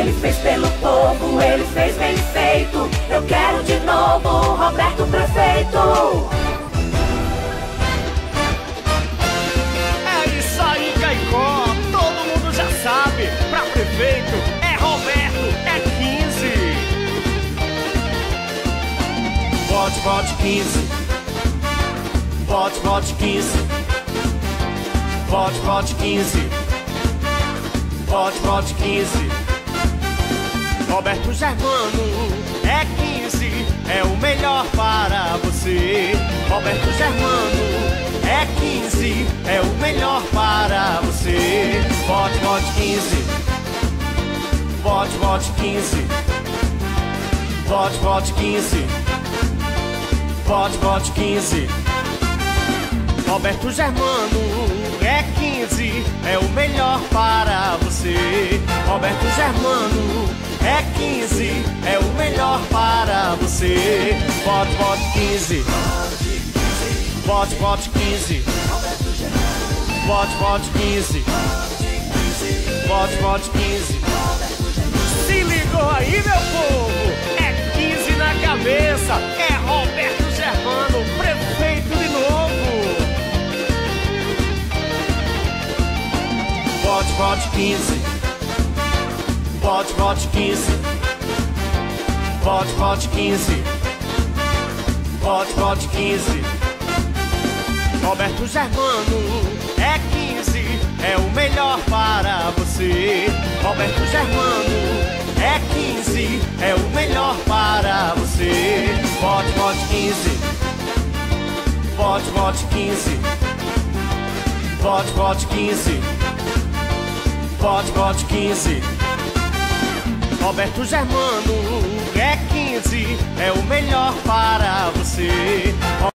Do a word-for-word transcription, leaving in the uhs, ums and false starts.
Ele fez pelo povo, ele fez bem feito. Eu quero de novo Roberto prefeito. É isso aí, Caicó, todo mundo já sabe. Pra prefeito é Roberto, é quinze. Vote, vote quinze. Vote, vote quinze. Vote, vote quinze. Vote, vote quinze. Roberto Germano é quinze, é o melhor para você. Roberto Germano é quinze, é o melhor para você. Vote, vote quinze. Vote, vote quinze. Vote, vote quinze. Vote, vote quinze. Roberto Germano é quinze, é o melhor para você. Roberto Germano é quinze, é o melhor para você. Vote, vote quinze. Vote, vote quinze. Vote, vote quinze. Vote, vote quinze. Se ligou aí, meu povo? É quinze na cabeça. É Roberto Germano, prefeito de novo. Vote, vote quinze. Vote, vote quinze. Vote, vote quinze. Vote, vote quinze. Roberto Germano é quinze, é o melhor para você. Roberto Germano é quinze, é o melhor para você. Vote, vote quinze. Vote, vote quinze. Vote, vote quinze. Vote, vote quinze. Roberto Germano